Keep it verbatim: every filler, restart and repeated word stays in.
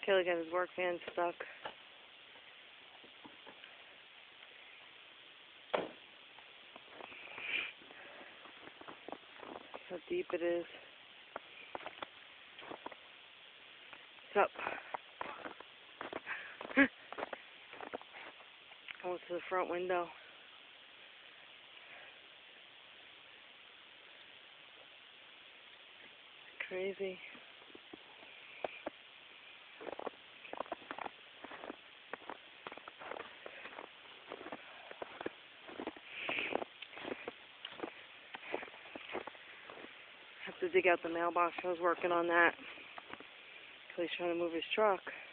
Kelly got his work van stuck. How deep it is. It's up. Almost to the front window. Crazy. Have to dig out the mailbox. I was working on that. He's trying to move his truck.